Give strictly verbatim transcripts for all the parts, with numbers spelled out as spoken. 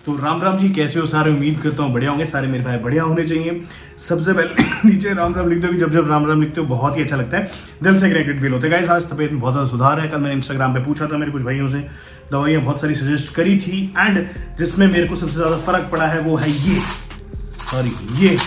तो राम राम जी, कैसे हो सारे? उम्मीद करता हूँ बढ़िया होंगे सारे मेरे भाई, बढ़िया होने चाहिए। सबसे पहले नीचे राम राम लिखते हो कि जब जब राम राम लिखते हो बहुत ही अच्छा लगता है, दिल से कनेक्टेड फील होता है। गाइस आज तबीयत में बहुत ज़्यादा सुधार है। कल मैंने इंस्टाग्राम पे पूछा था मेरे कुछ भाइयों से, दवाइयाँ बहुत सारी सजेस्ट करी थी, एंड जिसमें मेरे को सबसे ज़्यादा फर्क पड़ा है वो है ये, सॉरी ये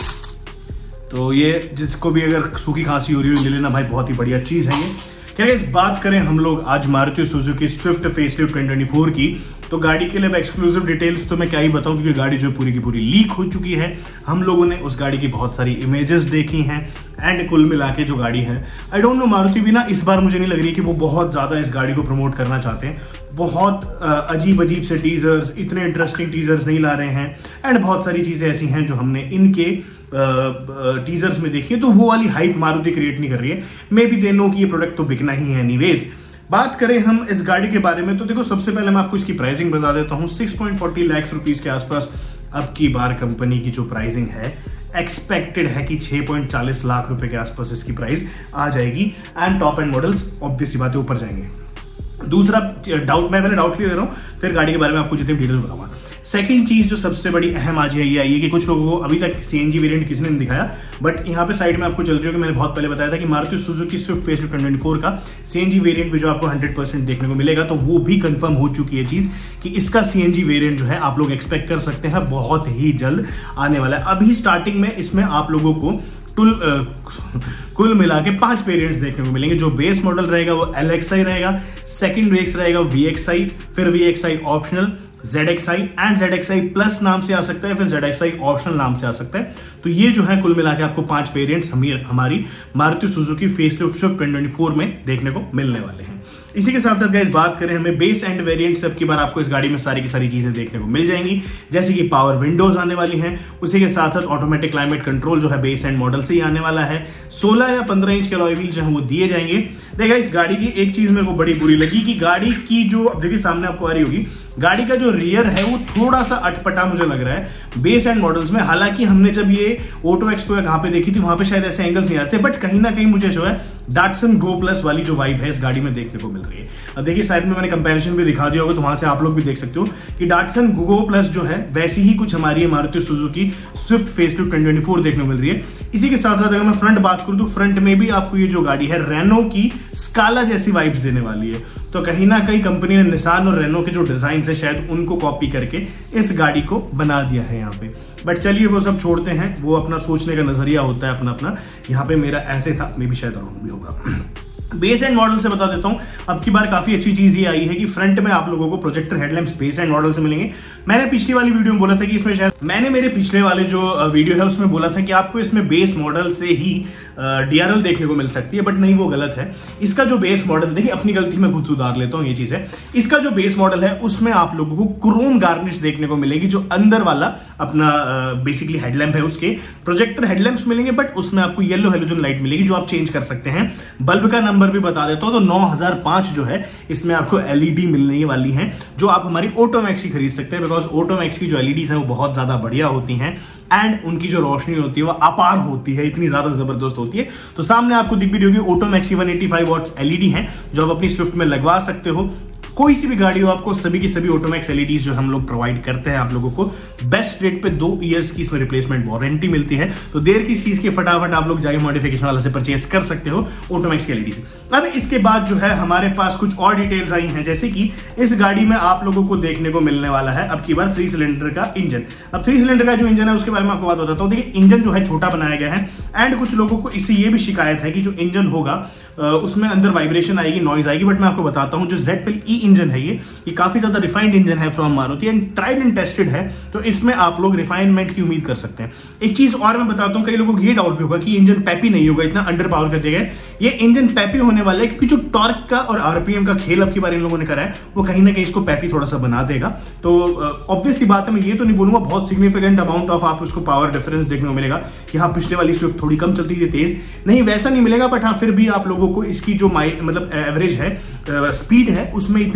तो ये जिसको भी अगर सूखी खांसी हो रही हो ले लेना भाई, बहुत ही बढ़िया चीज़ है ये। क्या इस बात करें हम लोग आज Maruti Suzuki Swift facelift twenty twenty four की, तो गाड़ी के लिए एक्सक्लूसिव डिटेल्स तो मैं क्या ही बताऊं, क्योंकि गाड़ी जो पूरी की पूरी लीक हो चुकी है। हम लोगों ने उस गाड़ी की बहुत सारी इमेजेस देखी हैं, एंड कुल मिला के जो गाड़ी है, आई डोंट नो मारुति भी ना इस बार मुझे नहीं लग रही कि वो बहुत ज़्यादा इस गाड़ी को प्रमोट करना चाहते हैं। बहुत अजीब अजीब से टीजर्स, इतने इंटरेस्टिंग टीजर्स नहीं ला रहे हैं, एंड बहुत सारी चीज़ें ऐसी हैं जो हमने इनके टीजर्स में देखी है, तो वो वाली हाइप मारुति क्रिएट नहीं कर रही है। मे बी दे नो कि ये प्रोडक्ट तो बिकना ही है एनीवेज। बात करें हम इस गाड़ी के बारे में, तो देखो सबसे पहले मैं आपको इसकी प्राइसिंग बता देता हूँ। Six point four zero lakh rupees के आसपास अब की बार कंपनी की जो प्राइसिंग है, एक्सपेक्टेड है कि छह पॉइंट चार जीरो लाख रुपए के आसपास इसकी प्राइस आ जाएगी, and top end models obvious बातें ऊपर जाएंगे। दूसरा डाउट, मैं पहले डाउट क्लियर कर रहा हूँ, फिर गाड़ी के बारे में आपको जितनी डिटेल्स बताऊंगा। सेकंड चीज जो सबसे बड़ी अहम आज है ये आई है कि कुछ लोगों को अभी तक सीएनजी वेरिएंट किसी ने नहीं दिखाया, बट यहाँ पे साइड में आपको चल रही हो कि मैंने बहुत पहले बताया था कि Maruti Suzuki Swift facelift twenty twenty four का सीएनजी वेरिएंट भी जो आपको हंड्रेड परसेंट देखने को मिलेगा, तो वो भी कंफर्म हो चुकी है चीज कि इसका सीएनजी वेरिएंट जो है आप लोग एक्सपेक्ट कर सकते हैं बहुत ही जल्द आने वाला है। अभी स्टार्टिंग में इसमें आप लोगों को टुल कुल मिला के पांच वेरिएंट्स देखने को मिलेंगे। जो बेस मॉडल रहेगा वो एल एक्स आई रहेगा, सेकंड वेक्स रहेगा वी एक्स आई, फिर V X I optional, Z X I and Z X I plus नाम से आ सकता है, फिर जेड एक्स आई ऑप्शनल नाम से आ सकता है। तो ये जो है कुल मिला के आपको पांच वेरिएंट्स हमारी Maruti Suzuki facelift Swift twenty twenty four में देखने को मिलने वाले हैं। इसी के साथ साथ गाइस बात करें हमें बेस एंड वेरिएंट से, अब की बार आपको इस गाड़ी में सारी की सारी चीजें देखने को मिल जाएंगी, जैसे कि पावर विंडोज आने वाली हैं, उसी के साथ साथ ऑटोमेटिक क्लाइमेट कंट्रोल जो है बेस एंड मॉडल से ही आने वाला है। सोलह या पंद्रह इंच के अलॉय व्हील जो है वो दिए जाएंगे। देखा इस गाड़ी की एक चीज मेरे को बड़ी बुरी लगी कि गाड़ी की जो देखिए सामने आपको आ रही होगी, गाड़ी का जो रियर है वो थोड़ा सा अटपटा मुझे लग रहा है बेस एंड मॉडल्स में। हालांकि हमने जब ये ऑटो एक्सपो कहाँ पे देखी थी वहां पे शायद ऐसे एंगल्स नहीं आते, बट कहीं ना कहीं मुझे जो है डाटसन गो प्लस वाली जो वाइब है इस गाड़ी में देखने को मिल रही है। अब देखिए साइड में मैंने कंपैरिजन भी दिखा दिया होगा, तो वहां से आप लोग भी देख सकते हो कि डाटसन गो प्लस जो है वैसी ही कुछ हमारी Maruti Suzuki Swift facelift twenty twenty four देखने को मिल रही है। इसी के साथ साथ अगर मैं फ्रंट बात करूं तो फ्रंट में भी आपको ये जो गाड़ी है रेनो की स्काला जैसी वाइब्स देने वाली है। तो कहीं ना कहीं कंपनी ने निसान और रेनो के जो डिजाइन है शायद उनको कॉपी करके इस गाड़ी को बना दिया है यहाँ पे। बट चलिए वो सब छोड़ते हैं, वो अपना सोचने का नजरिया होता है अपना अपना। यहाँ पे मेरा ऐसे था, मे भी शायद रॉन्ग भी होगा। बेस एंड मॉडल से बता देता हूं, अब की बार काफी अच्छी चीज ये आई है कि फ्रंट में आप लोगों को projector headlamps base end model से मिलेंगे। मैंने पिछली वाली वीडियो में बोला था कि इसमें शायद मैंने मेरे पिछले वाले जो वीडियो है उसमें बोला था कि आपको इसमें बेस मॉडल से ही डीआरएल देखने को मिल सकती है, बट नहीं, वो गलत है। इसका जो बेस मॉडल, देखिए अपनी गलती मैं खुद सुधार लेता हूँ, ये चीज है। इसका जो बेस मॉडल है उसमें आप लोगों को क्रोम गार्निश देखने को मिलेगी, जो अंदर वाला अपना बेसिकली हेडलैम्प है उसके प्रोजेक्टर हेडलैम्प्स मिलेंगे, बट उसमें आपको येलो हेलोजन लाइट मिलेगी जो आप चेंज कर सकते हैं। बल्ब का नंबर भी बता देता हूं, तो नौ हज़ार पाँच जो है इसमें आपको एलईडी मिलने वाली हैं, जो आप हमारी ऑटोमैक्स की खरीद सकते हैं, बिकॉज ऑटोमैक्स की जो एलईडीज हैं वो बहुत ज्यादा बढ़िया होती हैं, एंड उनकी जो रोशनी होती है वो अपार होती है, इतनी ज्यादा जबरदस्त होती है। तो सामने आपको दिख भी रही होगी ऑटोमैक्स की one eighty five watts LED है जो आप अपनी स्विफ्ट में लगवा सकते हो। कोई सी भी गाड़ी हो, आपको सभी की सभी ऑटोमैक्स एलईडीज जो हम लोग प्रोवाइड करते हैं आप लोगों को बेस्ट रेट पे, दो इयर्स की इसमें रिप्लेसमेंट वारंटी मिलती है। तो देर की चीज के फटाफट आप लोग जाके मॉडिफिकेशन वाला से परचेस कर सकते हो ऑटोमैक्स की एलईडी से। अब इसके बाद जो है हमारे पास कुछ और डिटेल्स आई हैं, जैसे कि इस गाड़ी में आप लोगों को देखने को मिलने वाला है अब की बार थ्री सिलेंडर का इंजन। अब थ्री सिलेंडर का जो इंजन है उसके बारे में आपको बात बताता हूँ। देखिए इंजन जो है छोटा बनाया गया है, एंड कुछ लोगों को इससे ये भी शिकायत है कि जो इंजन होगा उसमें अंदर वाइब्रेशन आएगी, नॉइज आएगी, बट मैं आपको बताता हूं जो जेड फिल ई इंजन है ये ये काफी ज्यादा रिफाइंड इंजन है from Maruti, and tried and tested है, तो इसमें आप लोग रिफाइनमेंट की उम्मीद कर सकते हैं। एक चीज और मैं बताता हूं, कई लोगों को ये डाउट भी होगा कि इंजन पैपी नहीं होगा, इतना अंडर पावर कर दिया गया। ये इंजन पैपी होने वाला है क्योंकि जो टॉर्क का और आरपीएम का खेल अब की बार इन लोगों ने करा है वो कहीं ना कहीं इसको पैपी थोड़ा सा बना देगा। तो ऑब्वियसली बात है, मैं ये तो नहीं बोलूंगा बहुत सिग्निफिकेंट अमाउंट ऑफ आप उसको पावर डिफरेंस देखने को मिलेगा कि हाँ पिछले वाली स्विफ्ट थोड़ी कम चलती थी तेज, नहीं वैसा नहीं मिलेगा, बट हाँ फिर भी आप लोगों को इसकी जो मतलब एवरेज है स्पीड है उसमें इतनी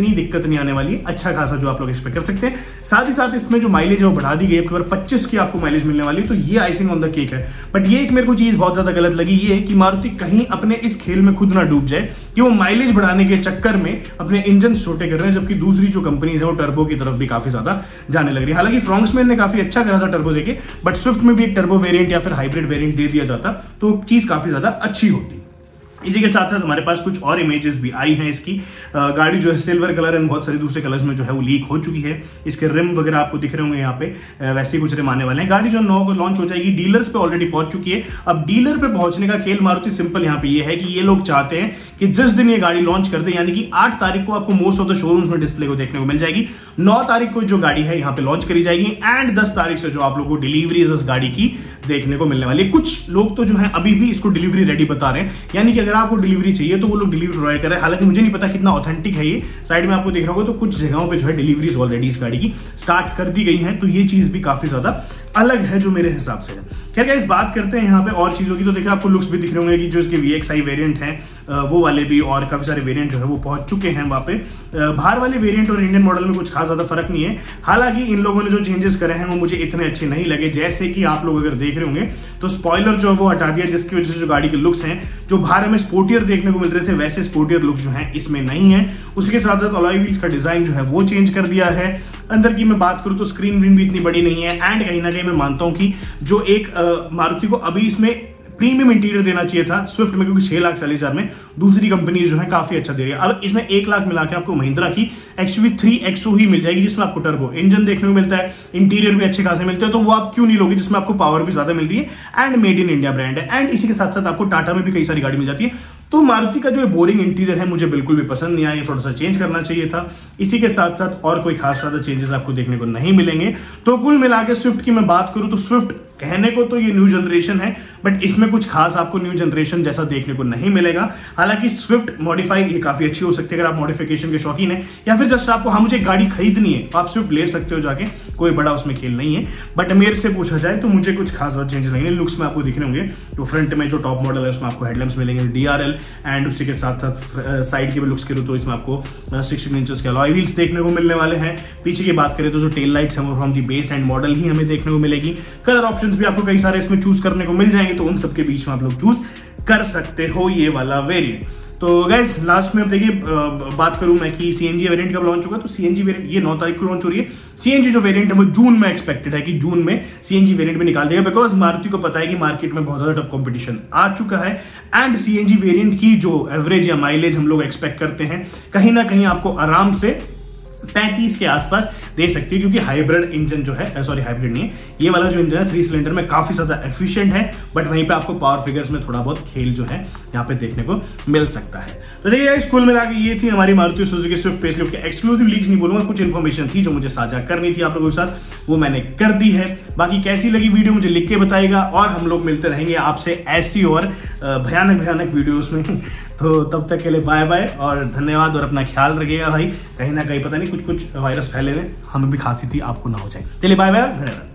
इतनी दिक्कत नहीं आने वाली है, अच्छा खासा जो आप लोग एक्सपेक्ट कर सकते हैं। साथ ही साथ इसमें जो माइलेज है वो बढ़ा दी गई है, पच्चीस की आपको माइलेज मिलने वाली है, तो ये आइसिंग ऑन द केक है। बट ये एक मेरे को चीज बहुत ज्यादा गलत लगी, ये कि मारुति कहीं अपने इस खेल में खुद ना डूब जाए कि वो माइलेज बढ़ाने के चक्कर में अपने इंजन छोटे कर रहे हैं, जबकि दूसरी जो कंपनीज है वो टर्बो की तरफ भी काफी ज्यादा जाने लग रही है। हालांकि फ्रॉन्क्समैन ने काफी अच्छा करा था टर्बो देके, बट स्विफ्ट में भी एक टर्बो वेरिएंट या फिर हाइब्रिड वेरिएंट दे दिया जाता तो चीज काफी ज्यादा अच्छी होती। इसी के साथ साथ हमारे पास कुछ और इमेजेस भी आई हैं इसकी। गाड़ी जो है सिल्वर कलर एंड बहुत सारे दूसरे कलर्स में जो है वो लीक हो चुकी है। इसके रिम वगैरह आपको दिख रहे होंगे यहाँ पे, वैसे ही कुछ रिम आने वाले हैं। गाड़ी जो नौ को लॉन्च हो जाएगी, डीलर्स पे ऑलरेडी पहुंच चुकी है। अब डीलर पे पहुंचने का खेल मारुति सिंपल यहाँ पे ये है कि ये लोग चाहते हैं कि जिस दिन ये गाड़ी लॉन्च कर दे, यानी कि आठ तारीख को आपको मोस्ट ऑफ द शोरूम्स में डिस्प्ले को देखने को मिल जाएगी। नौ तारीख को जो गाड़ी है यहाँ पे लॉन्च करी जाएगी एंड दस तारीख से जो आप लोगों को डिलीवरी इस गाड़ी की देखने को मिलने वाली है। कुछ लोग तो जो है अभी भी इसको डिलीवरी रेडी बता रहे हैं, यानी कि अगर आपको डिलीवरी चाहिए तो वो लोग डिलीवरी प्रोवाइड कर रहे हैं। हालांकि मुझे नहीं पता कितना ऑथेंटिक है ये, साइड में आपको देख रहा होगा तो कुछ जगहों पे जो है डिलीवरीज ऑलरेडी इस गाड़ी की स्टार्ट कर दी गई है, तो ये चीज भी काफी ज्यादा अलग है जो मेरे हिसाब से है। खैर गाइस, बात करते हैं यहाँ पे और चीजों की, तो देखिए आपको लुक्स भी दिख रहे होंगे कि जो इसके वी एक्स आई वेरिएंट है वो वाले भी और काफी सारे वेरिएंट जो है वो पहुंच चुके हैं वहां पे। बाहर वाले वेरिएंट और इंडियन मॉडल में कुछ खास ज्यादा फर्क नहीं है। हालांकि इन लोगों ने जो चेंजेस करे हैं वो मुझे इतने अच्छे नहीं लगे। जैसे कि आप लोग अगर देख रहे होंगे तो स्पॉइलर जो है वो हटा दिया, जिसकी वजह से जो गाड़ी के लुक्स हैं जो बाहर हमें स्पोर्टियर देखने को मिल रहे थे वैसे स्पोर्टियर लुक जो है इसमें नहीं है। उसके साथ साथ अलॉय व्हील्स का डिजाइन जो है वो चेंज कर दिया है। अंदर की मैं बात करूं तो स्क्रीन विन भी इतनी बड़ी नहीं है एंड कहीं ना कहीं मैं मानता हूं कि जो एक मारुति को अभी इसमें प्रीमियम इंटीरियर देना चाहिए था स्विफ्ट में, क्योंकि छह लाख चालीस हजार में दूसरी कंपनी जो है काफी अच्छा दे रही है। अब इसमें एक लाख मिला के आपको महिंद्रा की एक्सयूवी थ्री एक्सो ही मिल जाएगी, जिसमें आपको टर्बो इंजन देखने को मिलता है, इंटीरियर भी अच्छे खासे मिलते हैं, तो वो आप क्यों नहीं लोगे, जिसमें आपको पावर भी ज्यादा मिल रही है and made in India brand है। एंड इसी के साथ साथ आपको टाटा में भी कई सारी गाड़ी मिल जाती है। तो मारुति का जो बोरिंग इंटीरियर है मुझे बिल्कुल भी पसंद नहीं आया, थोड़ा सा चेंज करना चाहिए था। इसी के साथ साथ और कोई खास ज्यादा चेंजेस आपको देखने को नहीं मिलेंगे। तो कुल मिला के स्विफ्ट की मैं बात करूं तो स्विफ्ट कहने को तो ये न्यू जनरेशन है, बट इसमें कुछ खास आपको न्यू जनरेशन जैसा देखने को नहीं मिलेगा। हालांकि स्विफ्ट मॉडिफाई ये काफी अच्छी हो सकती है अगर आप मॉडिफिकेशन के शौकीन है, या फिर जस्ट आपको हाँ मुझे गाड़ी खरीदनी है तो आप स्विफ्ट ले सकते हो जाके, कोई बड़ा उसमें खेल नहीं है। बट मेरे से पूछा जाए तो मुझे कुछ खास और चेंज नहीं है। लुक्स में आपको दिखने होंगे तो फ्रंट में जो टॉप मॉडल है उसमें आपको हेडलैम्प्स मिलेंगे डी आर एल, एंड उसी के साथ साथ साइड के भी लुक्स करूँ तो इसमें आपको सिक्सटीन इंचेस के अलॉय व्हील्स देखने को मिलने वाले हैं। पीछे की बात करें तो जो टेल लाइट्स हैं वो from the base end model ही हमें देखने को मिलेगी। कलर ऑप्शंस भी आपको कई सारे इसमें चूज करने को मिल जाएंगे, तो उन सबके बीच में आप लोग चूज कर सकते हो ये वाला वेरिएंट। तो गाइस लास्ट में अब देखिए बात करूं मैं कि सीएनजी वेरिएंट कब लॉन्च होगा, तो सीएनजी वेरिएंट ये नौ तारीख को लॉन्च हो रही है। सीएनजी जो वेरिएंट है वो जून में एक्सपेक्टेड है कि जून में सीएनजी वेरिएंट में निकाल देगा, बिकॉज मारुति को पता है कि मार्केट में बहुत ज्यादा टफ कंपटीशन आ चुका है एंड सीएनजी वेरिएंट की जो एवरेज या माइलेज हम लोग एक्सपेक्ट करते हैं कहीं ना कहीं आपको आराम से पैंतीस के आसपास दे सकती है, क्योंकि हाइब्रिड इंजन जो है, सॉरी हाइब्रिड नहीं है, ये वाला जो इंजन है थ्री सिलेंडर में काफी ज्यादा एफिशिएंट है, बट वहीं पे आपको पावर फिगर्स में थोड़ा बहुत खेल जो है यहाँ पे देखने को मिल सकता है। तो देखिए स्कूल में लाके ये थी हमारी मारुति सुजुकी स्विफ्ट फेसलिफ्ट के एक्सक्लूसिव लीक्स नहीं बोलूंगा, कुछ इन्फॉर्मेशन थी जो मुझे साझा करनी थी आप लोगों के साथ, वो मैंने कर दी है। बाकी कैसी लगी वीडियो मुझे लिख के बताइएगा, और हम लोग मिलते रहेंगे आपसे ऐसी और भयानक भयानक वीडियोस में। तो तब तक के लिए बाय बाय और धन्यवाद, और अपना ख्याल रखिएगा भाई, कहीं ना कहीं पता नहीं कुछ कुछ वायरस फैले हुए, हमें भी खांसी थी आपको ना हो जाए। चलिए बाय बाय, धन्यवाद।